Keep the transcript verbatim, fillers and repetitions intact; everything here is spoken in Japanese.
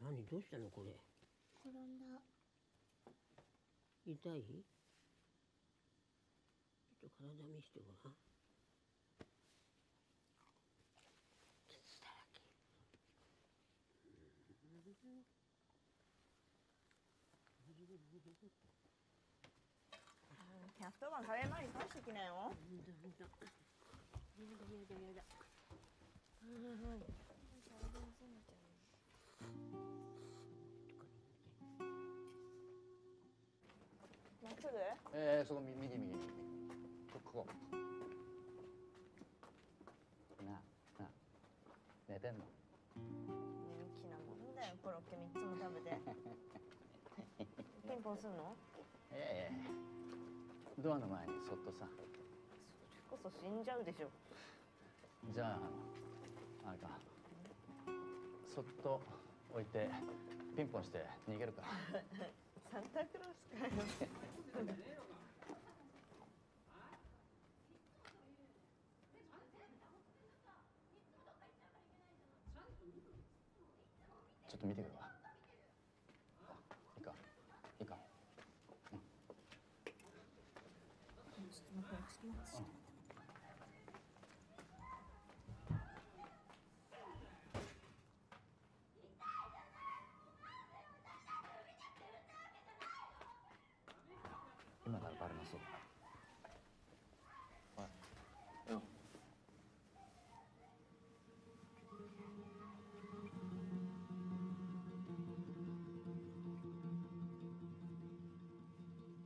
何どうしたのこれ。 転んだ。 痛い？ちょっと体見せてごらん。鉄だらけ。 ひゃくとばんカレー前に返してきなよ。 ほんとほんと。やだやだやだ。はいはい。 まっすぐ？ えー、そこ右右右右。ここ。なあなあ。寝てんの？ 人気なもんだよ、コロッケみっつも食べて。ピンポンすんの？ ええ。ドアの前にそっとさ。 それこそ死んじゃうでしょ。 じゃああれか。そっと置いてピンポンして逃げるか。 サンタクロースかよ。 ちょっと見てくるわ。